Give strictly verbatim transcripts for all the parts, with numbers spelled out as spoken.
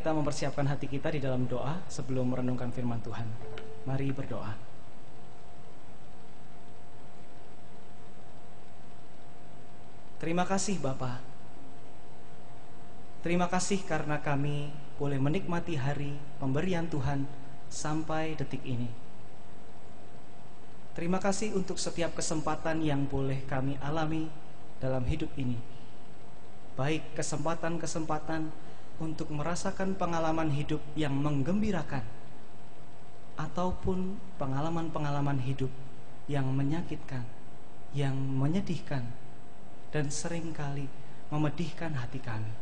Kita mempersiapkan hati kita di dalam doa sebelum merenungkan firman Tuhan. Mari berdoa. Terima kasih Bapa. Terima kasih karena kami boleh menikmati hari pemberian Tuhan sampai detik ini. Terima kasih untuk setiap kesempatan yang boleh kami alami dalam hidup ini. Baik kesempatan-kesempatan untuk merasakan pengalaman hidup yang menggembirakan, ataupun pengalaman-pengalaman hidup yang menyakitkan, yang menyedihkan, dan seringkali memedihkan hati kami.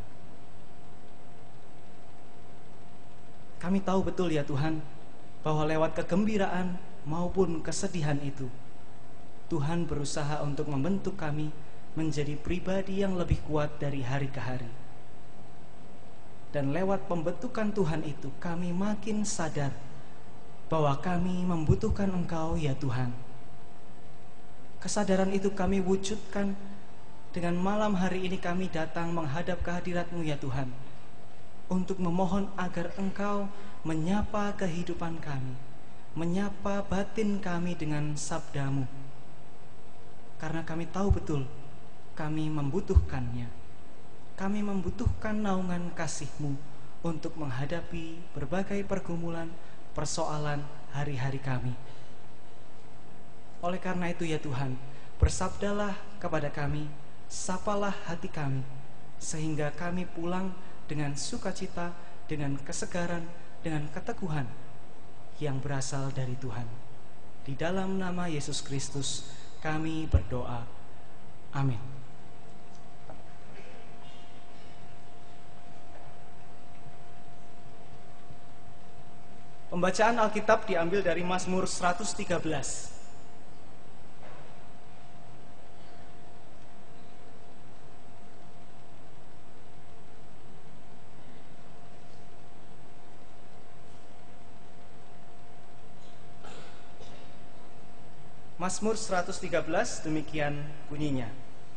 Kami tahu betul ya Tuhan, bahwa lewat kegembiraan maupun kesedihan itu, Tuhan berusaha untuk membentuk kami menjadi pribadi yang lebih kuat dari hari ke hari. Dan lewat pembentukan Tuhan itu, kami makin sadar bahwa kami membutuhkan Engkau ya Tuhan. Kesadaran itu kami wujudkan dengan malam hari ini kami datang menghadap kehadirat-Mu ya Tuhan, untuk memohon agar Engkau menyapa kehidupan kami, menyapa batin kami dengan sabda-Mu. Karena kami tahu betul, kami membutuhkannya. Kami membutuhkan naungan kasih-Mu untuk menghadapi berbagai pergumulan, persoalan hari-hari kami. Oleh karena itu ya Tuhan, bersabdalah kepada kami, sapalah hati kami, sehingga kami pulang dengan sukacita, dengan kesegaran, dengan keteguhan yang berasal dari Tuhan. Di dalam nama Yesus Kristus kami berdoa. Amin. Pembacaan Alkitab diambil dari Mazmur seratus tiga belas. Mazmur seratus tiga belas demikian bunyinya.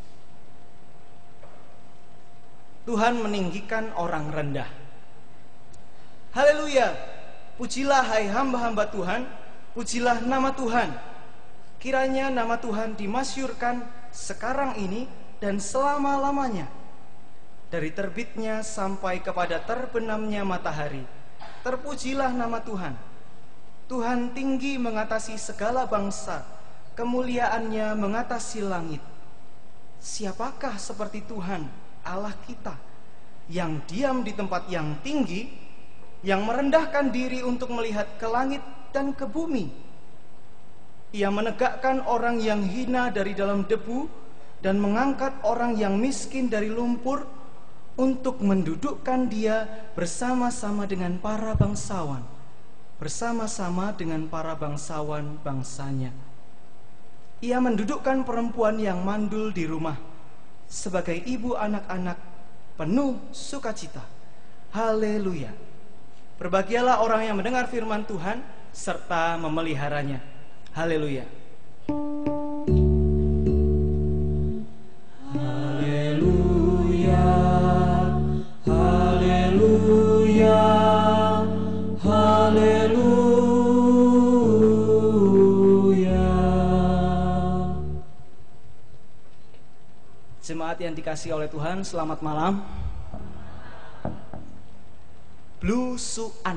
Tuhan meninggikan orang rendah. Haleluya. Pujilah hai hamba-hamba Tuhan, pujilah nama Tuhan. Kiranya nama Tuhan dimasyurkan sekarang ini dan selama-lamanya. Dari terbitnya sampai kepada terbenamnya matahari, terpujilah nama Tuhan. Tuhan tinggi mengatasi segala bangsa, kemuliaannya mengatasi langit. Siapakah seperti Tuhan Allah kita, yang diam di tempat yang tinggi, yang merendahkan diri untuk melihat ke langit dan ke bumi. Ia menegakkan orang yang hina dari dalam debu dan mengangkat orang yang miskin dari lumpur, untuk mendudukkan dia bersama-sama dengan para bangsawan, bersama-sama dengan para bangsawan bangsanya. Ia mendudukkan perempuan yang mandul di rumah sebagai ibu anak-anak penuh sukacita. Haleluya. Berbahagialah orang yang mendengar firman Tuhan serta memeliharanya. Haleluya. Haleluya. Haleluya. Haleluya. Jemaat yang dikasihi oleh Tuhan, selamat malam. Blusuan.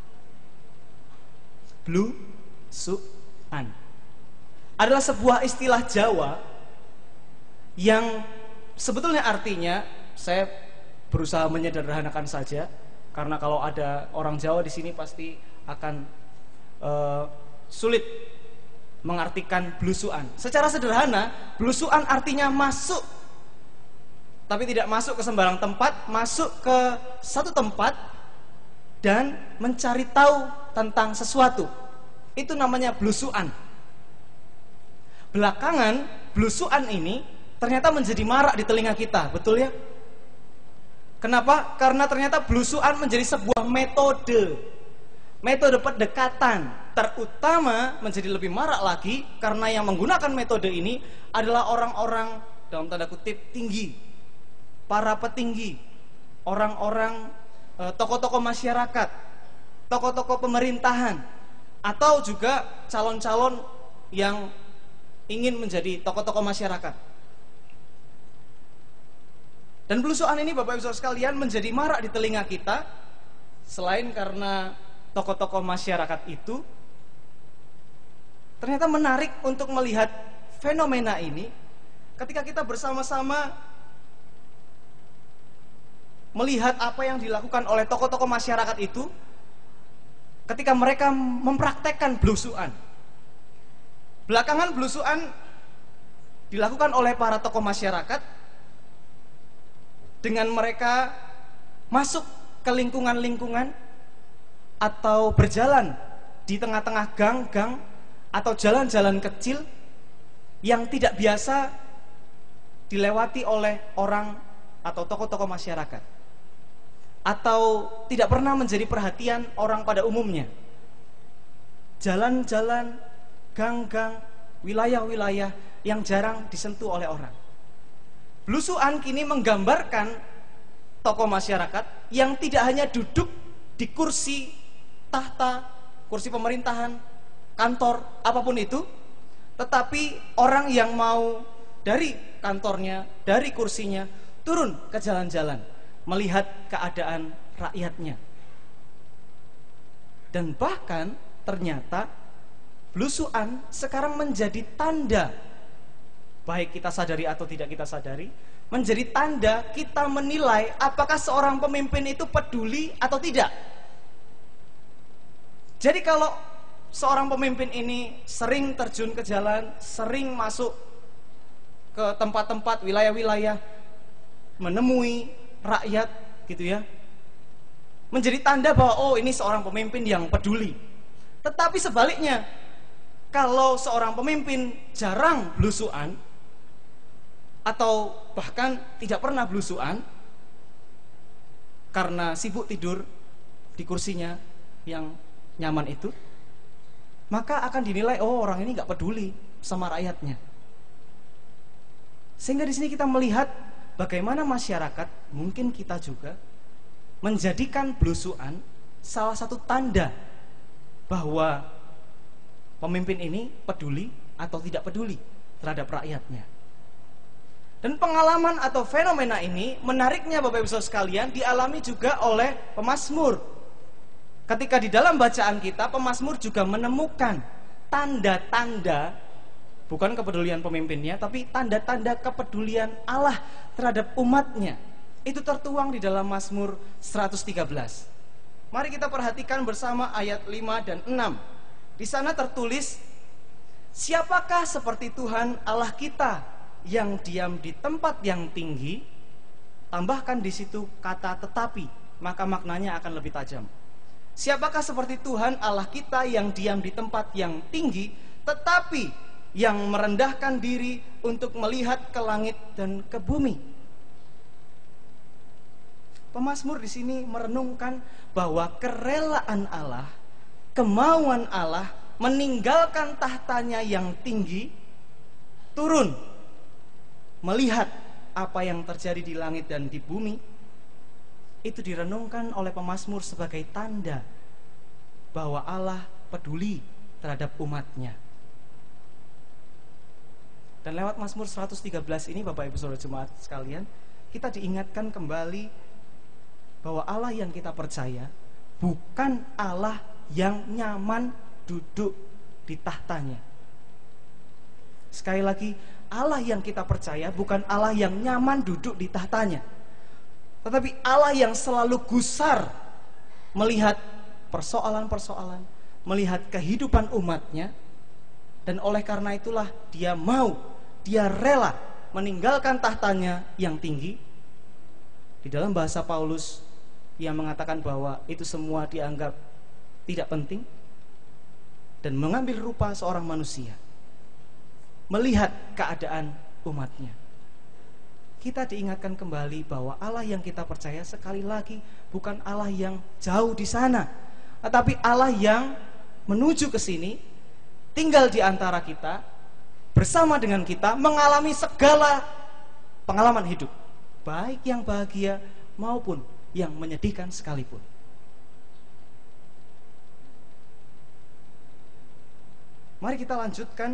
Blusuan adalah sebuah istilah Jawa yang sebetulnya artinya, saya berusaha menyederhanakan saja, karena kalau ada orang Jawa di sini pasti akan uh, sulit mengartikan blusuan. Secara sederhana, blusuan artinya masuk, tapi tidak masuk ke sembarang tempat, masuk ke satu tempat dan mencari tahu tentang sesuatu. Itu namanya blusuan. Belakangan blusuan ini ternyata menjadi marak di telinga kita, betul ya? Kenapa? Karena ternyata blusuan menjadi sebuah metode. Metode pendekatan, terutama menjadi lebih marak lagi karena yang menggunakan metode ini adalah orang-orang dalam tanda kutip tinggi, para petinggi, orang-orang eh, tokoh-tokoh masyarakat, tokoh-tokoh pemerintahan, atau juga calon-calon yang ingin menjadi tokoh-tokoh masyarakat. Dan belusuan ini Bapak Ibu Saudara sekalian menjadi marak di telinga kita, selain karena tokoh-tokoh masyarakat itu ternyata menarik untuk melihat fenomena ini ketika kita bersama-sama melihat apa yang dilakukan oleh tokoh-tokoh masyarakat itu ketika mereka mempraktekkan belusuan. Belakangan belusuan dilakukan oleh para tokoh masyarakat dengan mereka masuk ke lingkungan-lingkungan atau berjalan di tengah-tengah gang-gang atau jalan-jalan kecil yang tidak biasa dilewati oleh orang atau tokoh-tokoh masyarakat, atau tidak pernah menjadi perhatian orang pada umumnya. Jalan-jalan, gang-gang, wilayah-wilayah yang jarang disentuh oleh orang. Belusuan kini menggambarkan tokoh masyarakat yang tidak hanya duduk di kursi tahta, kursi pemerintahan, kantor, apapun itu, tetapi orang yang mau dari kantornya, dari kursinya, turun ke jalan-jalan, melihat keadaan rakyatnya. Dan bahkan ternyata belusuan sekarang menjadi tanda, baik kita sadari atau tidak kita sadari, menjadi tanda kita menilai apakah seorang pemimpin itu peduli atau tidak. Jadi kalau seorang pemimpin ini sering terjun ke jalan, sering masuk ke tempat-tempat, wilayah-wilayah, menemui rakyat gitu ya, menjadi tanda bahwa oh ini seorang pemimpin yang peduli. Tetapi sebaliknya, kalau seorang pemimpin jarang belusuan atau bahkan tidak pernah belusuan karena sibuk tidur di kursinya yang nyaman itu, maka akan dinilai oh orang ini nggak peduli sama rakyatnya. Sehingga di sini kita melihat bagaimana masyarakat, mungkin kita juga, menjadikan belusuan salah satu tanda bahwa pemimpin ini peduli atau tidak peduli terhadap rakyatnya. Dan pengalaman atau fenomena ini menariknya Bapak Ibu Saudara sekalian dialami juga oleh pemazmur. Ketika di dalam bacaan kita, pemazmur juga menemukan tanda-tanda, bukan kepedulian pemimpinnya, tapi tanda-tanda kepedulian Allah terhadap umatnya. Itu tertuang di dalam Mazmur seratus tiga belas. Mari kita perhatikan bersama ayat lima dan enam. Di sana tertulis, siapakah seperti Tuhan Allah kita yang diam di tempat yang tinggi? Tambahkan di situ kata tetapi, maka maknanya akan lebih tajam. Siapakah seperti Tuhan Allah kita yang diam di tempat yang tinggi, tetapi yang merendahkan diri untuk melihat ke langit dan ke bumi? Pemazmur di sini merenungkan bahwa kerelaan Allah, kemauan Allah meninggalkan tahtanya yang tinggi, turun melihat apa yang terjadi di langit dan di bumi. Itu direnungkan oleh pemazmur sebagai tanda bahwa Allah peduli terhadap umatnya. Dan lewat Mazmur seratus tiga belas ini Bapak Ibu Saudara Jemaat sekalian, kita diingatkan kembali bahwa Allah yang kita percaya bukan Allah yang nyaman duduk di tahtanya. Sekali lagi, Allah yang kita percaya bukan Allah yang nyaman duduk di tahtanya, tetapi Allah yang selalu gusar melihat persoalan-persoalan, melihat kehidupan umatnya. Dan oleh karena itulah dia mau, dia rela meninggalkan tahtanya yang tinggi. Di dalam bahasa Paulus, ia mengatakan bahwa itu semua dianggap tidak penting, dan mengambil rupa seorang manusia, melihat keadaan umatnya. Kita diingatkan kembali bahwa Allah yang kita percaya sekali lagi bukan Allah yang jauh di sana, tetapi Allah yang menuju ke sini, tinggal di antara kita, bersama dengan kita, mengalami segala pengalaman hidup, baik yang bahagia maupun yang menyedihkan sekalipun. Mari kita lanjutkan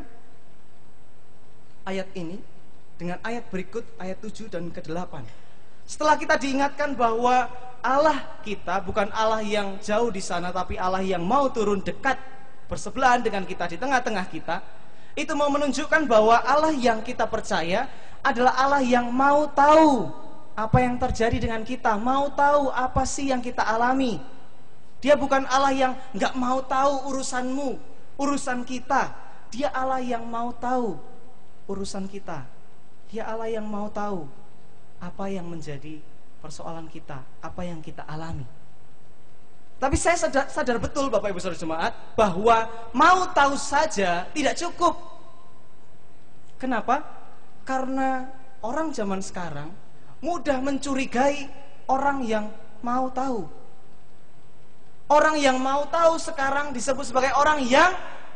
ayat ini dengan ayat berikut, ayat tujuh dan ke delapan. Setelah kita diingatkan bahwa Allah kita bukan Allah yang jauh di sana, tapi Allah yang mau turun dekat bersebelahan dengan kita, di tengah-tengah kita, itu mau menunjukkan bahwa Allah yang kita percaya adalah Allah yang mau tahu apa yang terjadi dengan kita, mau tahu apa sih yang kita alami. Dia bukan Allah yang nggak mau tahu urusanmu, urusan kita. Dia Allah yang mau tahu urusan kita. Dia Allah yang mau tahu apa yang menjadi persoalan kita, apa yang kita alami. Tapi saya sadar, sadar betul Bapak Ibu Saudara Jemaat, bahwa mau tahu saja tidak cukup. Kenapa? Karena orang zaman sekarang mudah mencurigai orang yang mau tahu. Orang yang mau tahu sekarang disebut sebagai orang yang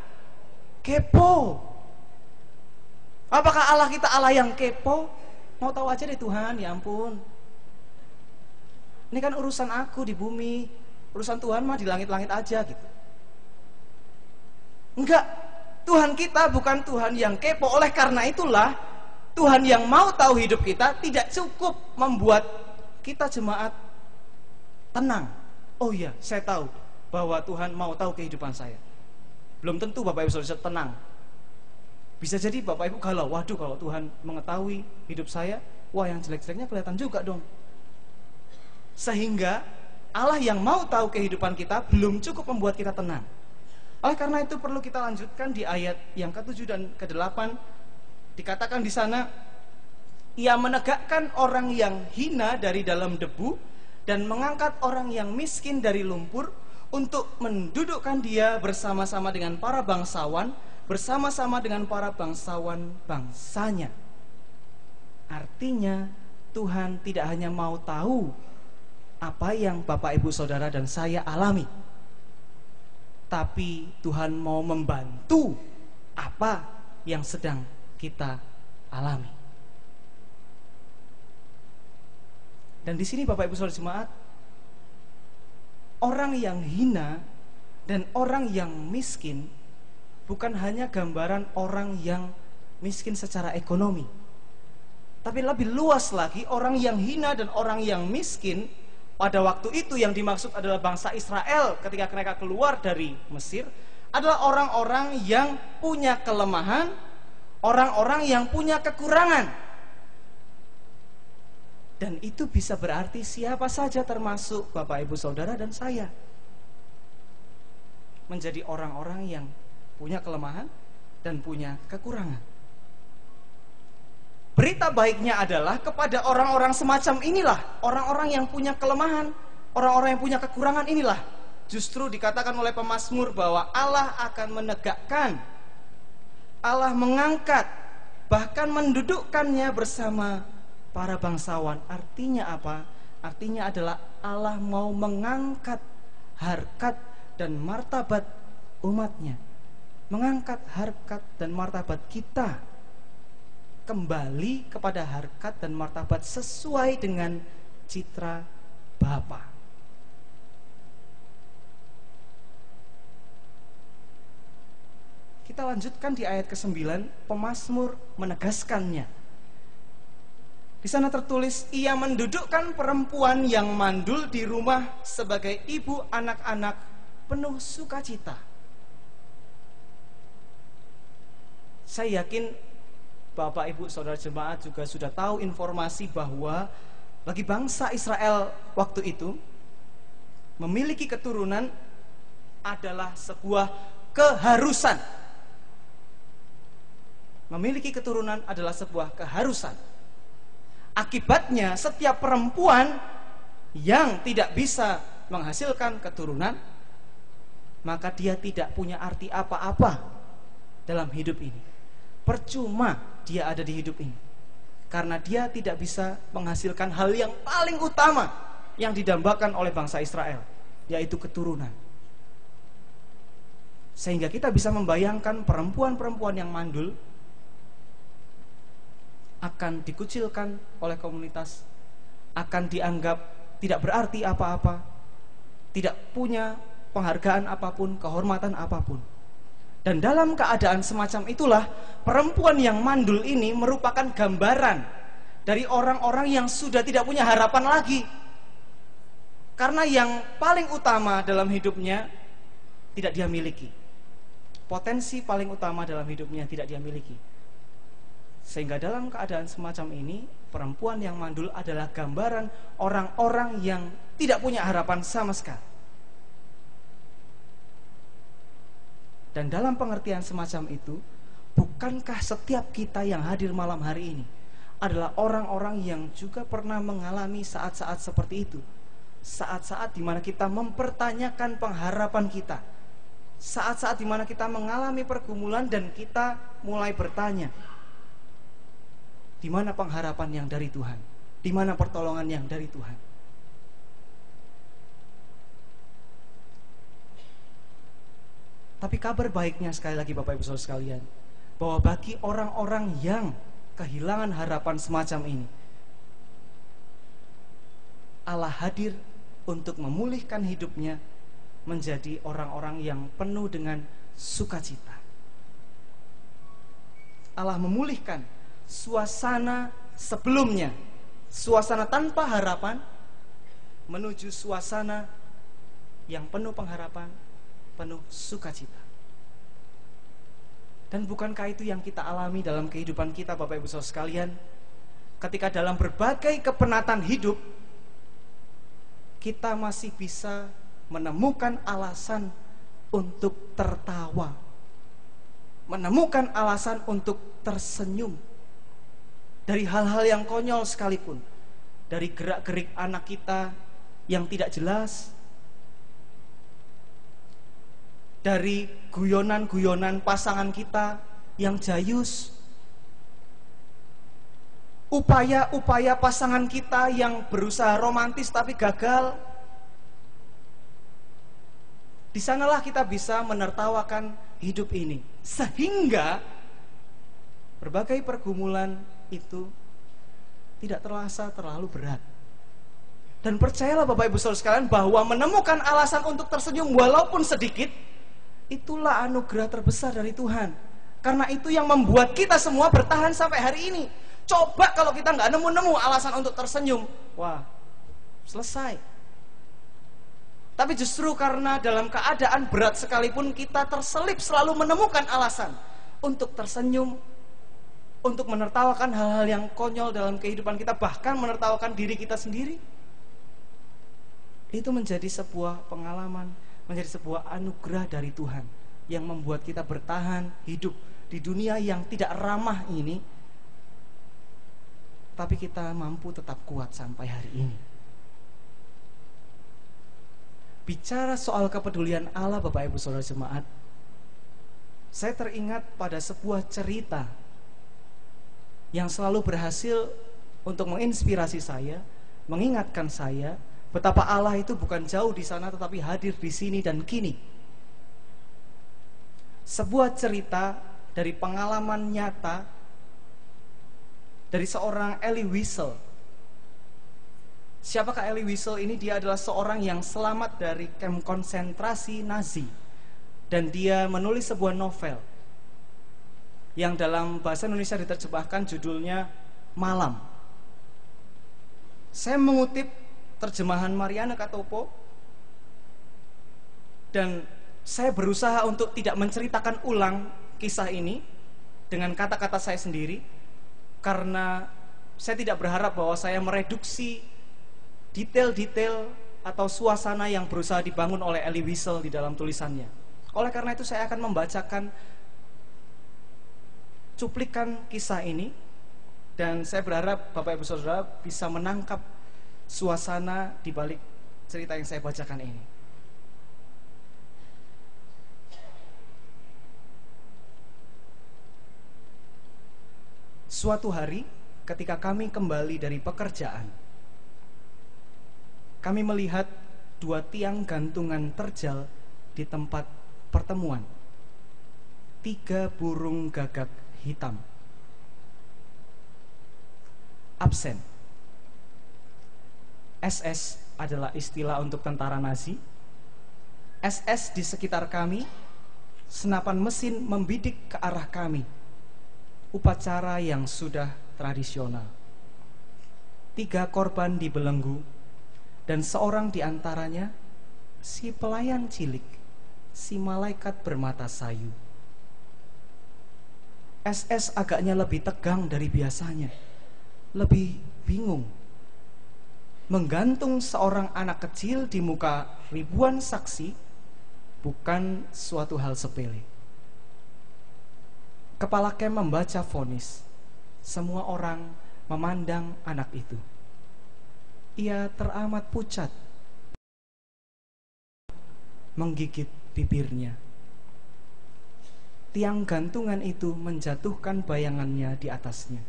kepo. Apakah Allah kita Allah yang kepo? Mau tahu aja deh Tuhan, ya ampun. Ini kan urusan aku di bumi, urusan Tuhan mah di langit-langit aja gitu. Enggak, Tuhan kita bukan Tuhan yang kepo. Oleh karena itulah Tuhan yang mau tahu hidup kita tidak cukup membuat kita jemaat tenang. Oh iya, saya tahu bahwa Tuhan mau tahu kehidupan saya. Belum tentu Bapak Ibu Saudara tenang. Bisa jadi Bapak Ibu galau, waduh kalau Tuhan mengetahui hidup saya, wah yang jelek-jeleknya kelihatan juga dong. Sehingga Allah yang mau tahu kehidupan kita belum cukup membuat kita tenang. Oleh karena itu perlu kita lanjutkan di ayat yang ketujuh dan kedelapan. Dikatakan di sana, Ia menegakkan orang yang hina dari dalam debu dan mengangkat orang yang miskin dari lumpur untuk mendudukkan dia bersama-sama dengan para bangsawan, bersama-sama dengan para bangsawan bangsanya. Artinya Tuhan tidak hanya mau tahu apa yang Bapak Ibu Saudara dan saya alami, tapi Tuhan mau membantu apa yang sedang kita alami. Dan di sini Bapak Ibu Saudara jemaat, orang yang hina dan orang yang miskin bukan hanya gambaran orang yang miskin secara ekonomi, tapi lebih luas lagi, orang yang hina dan orang yang miskin pada waktu itu yang dimaksud adalah bangsa Israel ketika mereka keluar dari Mesir, adalah orang-orang yang punya kelemahan, orang-orang yang punya kekurangan. Dan itu bisa berarti siapa saja, termasuk Bapak Ibu Saudara dan saya, menjadi orang-orang yang punya kelemahan dan punya kekurangan. Berita baiknya adalah kepada orang-orang semacam inilah, orang-orang yang punya kelemahan, orang-orang yang punya kekurangan inilah, justru dikatakan oleh pemazmur bahwa Allah akan menegakkan, Allah mengangkat, bahkan mendudukkannya bersama para bangsawan. Artinya apa? Artinya adalah Allah mau mengangkat harkat dan martabat umatnya, mengangkat harkat dan martabat kita kembali kepada harkat dan martabat sesuai dengan citra Bapa. Kita lanjutkan di ayat kesembilan, pemazmur menegaskannya. Di sana tertulis, Ia mendudukkan perempuan yang mandul di rumah sebagai ibu anak-anak penuh sukacita. Saya yakin Bapak Ibu Saudara jemaat juga sudah tahu informasi bahwa bagi bangsa Israel waktu itu, memiliki keturunan adalah sebuah keharusan. Memiliki keturunan adalah sebuah keharusan. Akibatnya setiap perempuan yang tidak bisa menghasilkan keturunan, maka dia tidak punya arti apa-apa dalam hidup ini. Percuma dia ada di hidup ini, karena dia tidak bisa menghasilkan hal yang paling utama yang didambakan oleh bangsa Israel, yaitu keturunan. Sehingga kita bisa membayangkan perempuan-perempuan yang mandul akan dikucilkan oleh komunitas, akan dianggap tidak berarti apa-apa, tidak punya penghargaan apapun, kehormatan apapun. Dan dalam keadaan semacam itulah, perempuan yang mandul ini merupakan gambaran dari orang-orang yang sudah tidak punya harapan lagi. Karena yang paling utama dalam hidupnya tidak dia miliki. Potensi paling utama dalam hidupnya tidak dia miliki. Sehingga dalam keadaan semacam ini, perempuan yang mandul adalah gambaran orang-orang yang tidak punya harapan sama sekali. Dan dalam pengertian semacam itu, bukankah setiap kita yang hadir malam hari ini adalah orang-orang yang juga pernah mengalami saat-saat seperti itu? Saat-saat di mana kita mempertanyakan pengharapan kita, saat-saat di mana kita mengalami pergumulan dan kita mulai bertanya, di mana pengharapan yang dari Tuhan? Di mana pertolongan yang dari Tuhan? Tapi kabar baiknya sekali lagi Bapak Ibu Saudara sekalian, bahwa bagi orang-orang yang kehilangan harapan semacam ini, Allah hadir untuk memulihkan hidupnya menjadi orang-orang yang penuh dengan sukacita. Allah memulihkan suasana sebelumnya, suasana tanpa harapan, menuju suasana yang penuh pengharapan, penuh sukacita. Dan bukankah itu yang kita alami dalam kehidupan kita Bapak Ibu Saudara sekalian? Ketika dalam berbagai kepenatan hidup, kita masih bisa menemukan alasan untuk tertawa, menemukan alasan untuk tersenyum dari hal-hal yang konyol sekalipun, dari gerak-gerik anak kita yang tidak jelas, dari guyonan-guyonan pasangan kita yang jayus, upaya-upaya pasangan kita yang berusaha romantis tapi gagal. Di sanalah kita bisa menertawakan hidup ini, sehingga berbagai pergumulan itu tidak terasa terlalu berat. Dan percayalah Bapak Ibu Saudara sekalian, bahwa menemukan alasan untuk tersenyum walaupun sedikit, itulah anugerah terbesar dari Tuhan. Karena itu yang membuat kita semua bertahan sampai hari ini. Coba kalau kita nggak nemu-nemu alasan untuk tersenyum, wah, selesai. Tapi justru karena dalam keadaan berat sekalipun kita terselip selalu menemukan alasan untuk tersenyum, untuk menertawakan hal-hal yang konyol dalam kehidupan kita, bahkan menertawakan diri kita sendiri. Itu menjadi sebuah pengalaman, menjadi sebuah anugerah dari Tuhan yang membuat kita bertahan hidup di dunia yang tidak ramah ini, tapi kita mampu tetap kuat sampai hari ini. Bicara soal kepedulian Allah Bapak Ibu Saudara jemaat, saya teringat pada sebuah cerita yang selalu berhasil untuk menginspirasi saya, mengingatkan saya betapa Allah itu bukan jauh di sana tetapi hadir di sini dan kini. Sebuah cerita dari pengalaman nyata dari seorang Elie Wiesel. Siapakah Elie Wiesel ini? Dia adalah seorang yang selamat dari kamp konsentrasi Nazi, dan dia menulis sebuah novel yang dalam bahasa Indonesia diterjemahkan judulnya Malam. Saya mengutip terjemahan Mariana Katopo, dan saya berusaha untuk tidak menceritakan ulang kisah ini dengan kata-kata saya sendiri, karena saya tidak berharap bahwa saya mereduksi detail-detail atau suasana yang berusaha dibangun oleh Elie Wiesel di dalam tulisannya. Oleh karena itu saya akan membacakan cuplikan kisah ini, dan saya berharap Bapak Ibu Saudara bisa menangkap suasana di balik cerita yang saya bacakan ini. Suatu hari ketika kami kembali dari pekerjaan, kami melihat dua tiang gantungan terjal di tempat pertemuan. Tiga burung gagak hitam absen. S S adalah istilah untuk tentara Nazi. S S di sekitar kami, senapan mesin membidik ke arah kami. Upacara yang sudah tradisional. Tiga korban dibelenggu, dan seorang di antaranya si pelayan cilik, si malaikat bermata sayu. S S agaknya lebih tegang dari biasanya, lebih bingung. Menggantung seorang anak kecil di muka ribuan saksi bukan suatu hal sepele. Kepala kem membaca vonis. Semua orang memandang anak itu. Ia teramat pucat, menggigit bibirnya. Tiang gantungan itu menjatuhkan bayangannya di atasnya.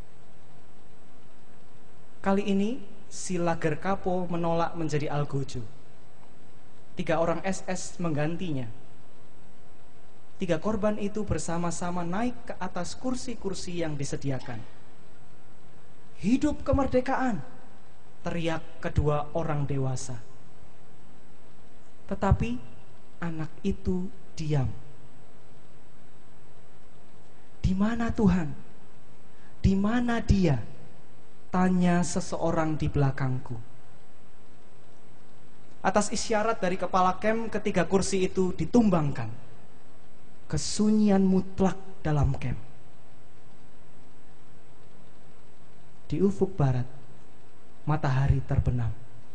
Kali ini si Lager Kapo menolak menjadi algojo. Tiga orang S S menggantinya. Tiga korban itu bersama-sama naik ke atas kursi-kursi yang disediakan. Hidup kemerdekaan, teriak kedua orang dewasa. Tetapi anak itu diam. Di mana Tuhan? Di mana Dia? Tanya seseorang di belakangku. Atas isyarat dari kepala kem, ketiga kursi itu ditumbangkan. Kesunyian mutlak dalam kem. Di ufuk barat, matahari terbenam.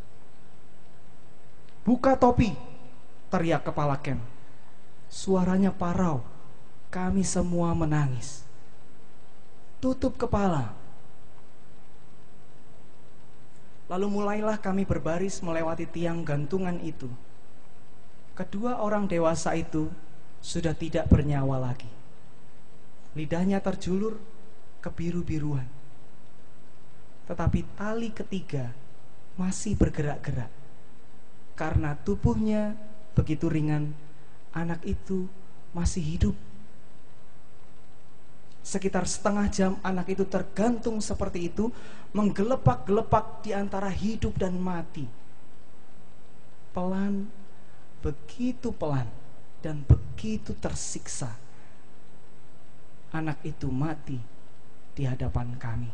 Buka topi, teriak kepala kem. Suaranya parau, kami semua menangis. Tutup kepala. Lalu mulailah kami berbaris melewati tiang gantungan itu. Kedua orang dewasa itu sudah tidak bernyawa lagi. Lidahnya terjulur kebiru-biruan. Tetapi tali ketiga masih bergerak-gerak. Karena tubuhnya begitu ringan, anak itu masih hidup. Sekitar setengah jam anak itu tergantung seperti itu, menggelepak-gelepak di antara hidup dan mati. Pelan, begitu pelan, dan begitu tersiksa. Anak itu mati di hadapan kami.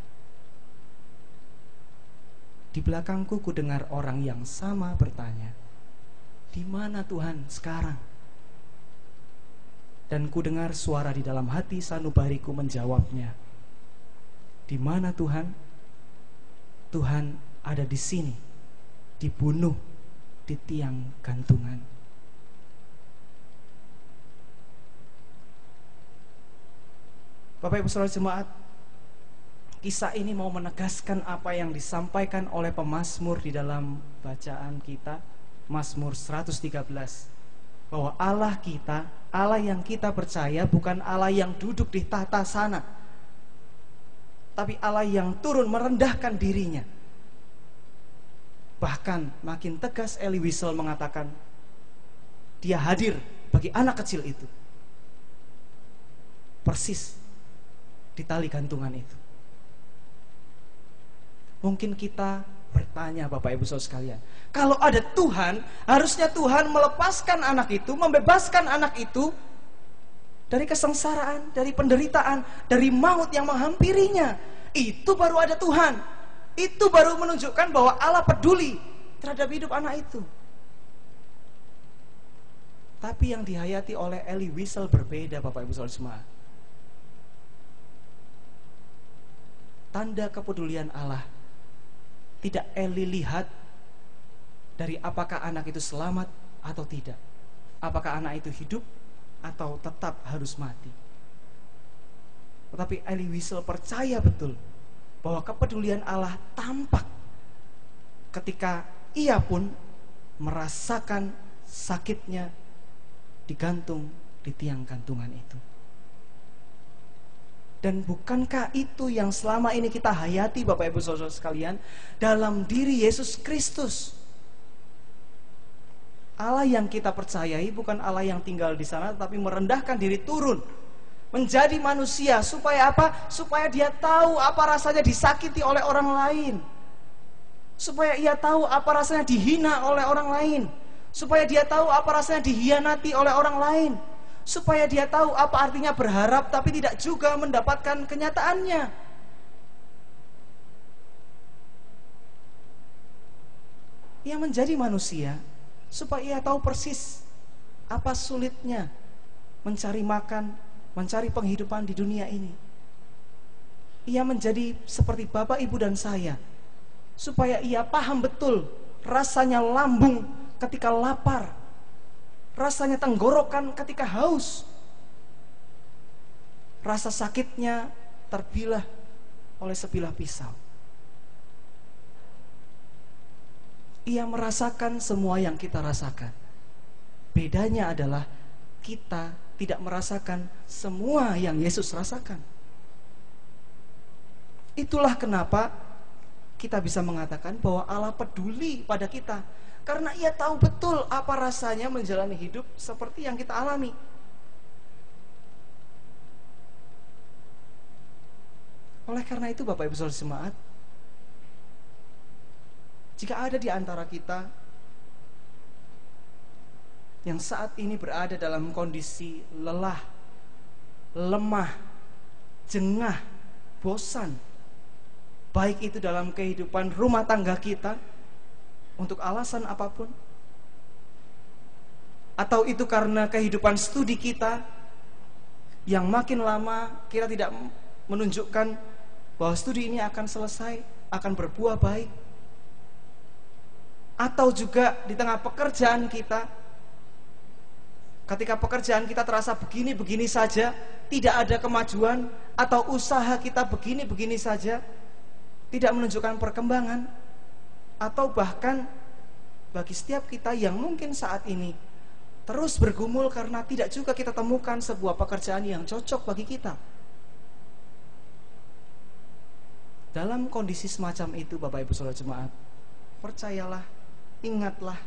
Di belakangku ku dengar orang yang sama bertanya, "Di mana Tuhan sekarang?" Dan ku dengar suara di dalam hati sanubariku menjawabnya, "Di mana Tuhan? Tuhan ada di sini, dibunuh di tiang gantungan." Bapak Ibu Saudara jemaat, kisah ini mau menegaskan apa yang disampaikan oleh pemazmur di dalam bacaan kita, Mazmur seratus tiga belas. Bahwa Allah kita, Allah yang kita percaya bukan Allah yang duduk di tahta sana, tapi Allah yang turun merendahkan dirinya. Bahkan makin tegas Elie Wiesel mengatakan, Dia hadir bagi anak kecil itu. Persis di tali gantungan itu. Mungkin kita bertanya Bapak Ibu Saudara sekalian, kalau ada Tuhan, harusnya Tuhan melepaskan anak itu, membebaskan anak itu dari kesengsaraan, dari penderitaan, dari maut yang menghampirinya. Itu baru ada Tuhan. Itu baru menunjukkan bahwa Allah peduli terhadap hidup anak itu. Tapi yang dihayati oleh Elie Wiesel berbeda Bapak Ibu Saudara semua. Tanda kepedulian Allah tidak Elie lihat dari apakah anak itu selamat atau tidak, apakah anak itu hidup atau tetap harus mati. Tetapi Elie Wiesel percaya betul bahwa kepedulian Allah tampak ketika ia pun merasakan sakitnya digantung di tiang gantungan itu. Dan bukankah itu yang selama ini kita hayati Bapak Ibu Saudara sekalian dalam diri Yesus Kristus? Allah yang kita percayai bukan Allah yang tinggal di sana, tapi merendahkan diri turun menjadi manusia. Supaya apa? Supaya dia tahu apa rasanya disakiti oleh orang lain. supaya ia tahu apa rasanya dihina oleh orang lain, supaya dia tahu apa rasanya dihianati oleh orang lain, supaya dia tahu apa artinya berharap tapi tidak juga mendapatkan kenyataannya. Ia menjadi manusia supaya ia tahu persis apa sulitnya mencari makan, mencari penghidupan di dunia ini. Ia menjadi seperti Bapak, Ibu, dan saya supaya ia paham betul rasanya lambung ketika lapar, rasanya tenggorokan ketika haus, rasa sakitnya terbilah oleh sebilah pisau. Ia merasakan semua yang kita rasakan. Bedanya adalah kita tidak merasakan semua yang Yesus rasakan. Itulah kenapa kita bisa mengatakan bahwa Allah peduli pada kita, karena ia tahu betul apa rasanya menjalani hidup seperti yang kita alami. Oleh karena itu Bapak Ibu Saudara jemaat, jika ada di antara kita yang saat ini berada dalam kondisi lelah, lemah, jengah, bosan, baik itu dalam kehidupan rumah tangga kita, untuk alasan apapun, atau itu karena kehidupan studi kita yang makin lama kita tidak menunjukkan bahwa studi ini akan selesai, akan berbuah baik, atau juga di tengah pekerjaan kita, ketika pekerjaan kita terasa begini-begini saja, tidak ada kemajuan, atau usaha kita begini-begini saja, tidak menunjukkan perkembangan, atau bahkan bagi setiap kita yang mungkin saat ini terus bergumul karena tidak juga kita temukan sebuah pekerjaan yang cocok bagi kita. Dalam kondisi semacam itu Bapak Ibu Saudara jemaat, percayalah, ingatlah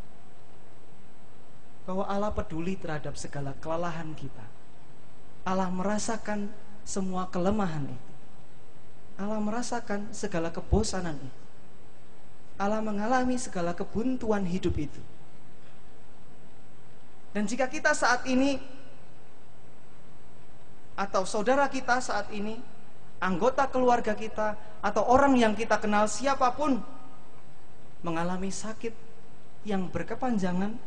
bahwa Allah peduli terhadap segala kelelahan kita. Allah merasakan semua kelemahan itu. Allah merasakan segala kebosanan itu. Allah mengalami segala kebuntuan hidup itu. Dan jika kita saat ini, atau saudara kita saat ini, anggota keluarga kita, atau orang yang kita kenal siapapun, mengalami sakit yang berkepanjangan,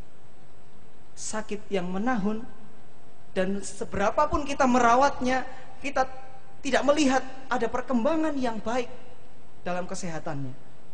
sakit yang menahun, dan seberapapun kita merawatnya, kita tidak melihat ada perkembangan yang baik dalam kesehatannya.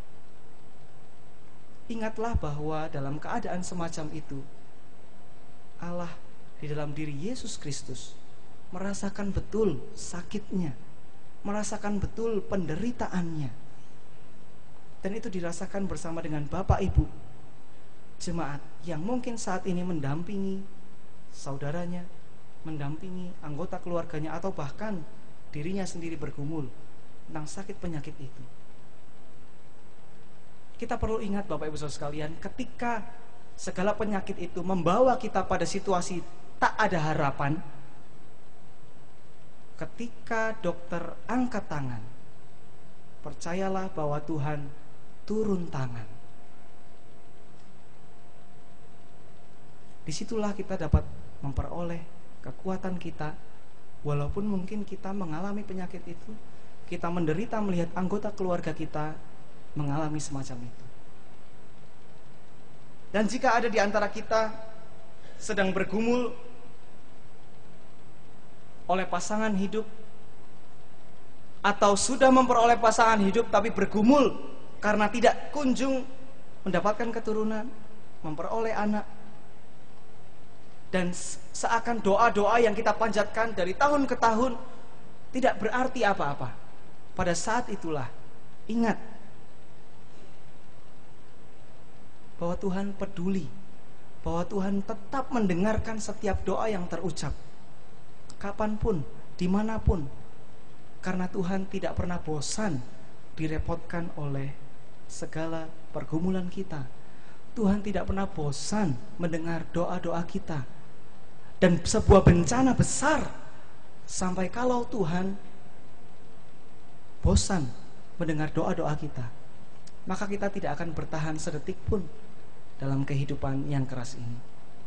Ingatlah bahwa dalam keadaan semacam itu, Allah di dalam diri Yesus Kristus merasakan betul sakitnya, merasakan betul penderitaannya. Dan itu dirasakan bersama dengan Bapak Ibu jemaat yang mungkin saat ini mendampingi saudaranya, mendampingi anggota keluarganya, atau bahkan dirinya sendiri bergumul tentang sakit penyakit itu. Kita perlu ingat Bapak Ibu Saudara sekalian, ketika segala penyakit itu membawa kita pada situasi tak ada harapan, ketika dokter angkat tangan, percayalah bahwa Tuhan turun tangan. Disitulah kita dapat memperoleh kekuatan kita. Walaupun mungkin kita mengalami penyakit itu, kita menderita melihat anggota keluarga kita mengalami semacam itu. Dan jika ada di antara kita sedang bergumul oleh pasangan hidup, atau sudah memperoleh pasangan hidup tapi bergumul karena tidak kunjung mendapatkan keturunan, memperoleh anak, dan seakan doa-doa yang kita panjatkan dari tahun ke tahun tidak berarti apa-apa, pada saat itulah ingat bahwa Tuhan peduli, bahwa Tuhan tetap mendengarkan setiap doa yang terucap, kapanpun, dimanapun, karena Tuhan tidak pernah bosan direpotkan oleh segala pergumulan kita. Tuhan tidak pernah bosan mendengar doa-doa kita. Dan sebuah bencana besar, sampai kalau Tuhan bosan mendengar doa-doa kita, maka kita tidak akan bertahan sedetik pun dalam kehidupan yang keras ini.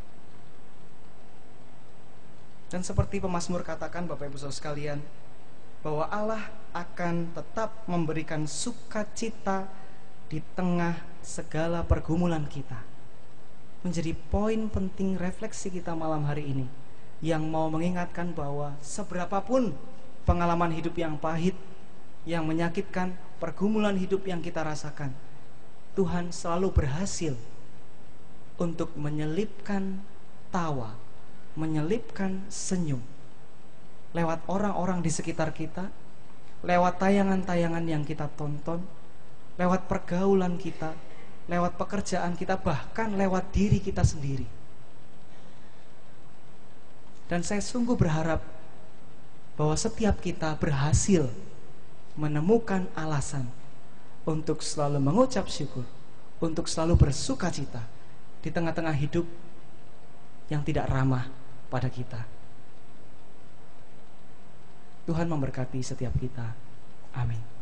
Dan seperti pemazmur katakan, Bapak Ibu Saudara sekalian, bahwa Allah akan tetap memberikan sukacita di tengah segala pergumulan kita. Menjadi poin penting refleksi kita malam hari ini, yang mau mengingatkan bahwa seberapapun pengalaman hidup yang pahit, yang menyakitkan, pergumulan hidup yang kita rasakan, Tuhan selalu berhasil untuk menyelipkan tawa, menyelipkan senyum lewat orang-orang di sekitar kita, lewat tayangan-tayangan yang kita tonton, lewat pergaulan kita, lewat pekerjaan kita, bahkan lewat diri kita sendiri. Dan saya sungguh berharap bahwa setiap kita berhasil menemukan alasan untuk selalu mengucap syukur, untuk selalu bersukacita di tengah-tengah hidup yang tidak ramah pada kita. Tuhan memberkati setiap kita. Amin.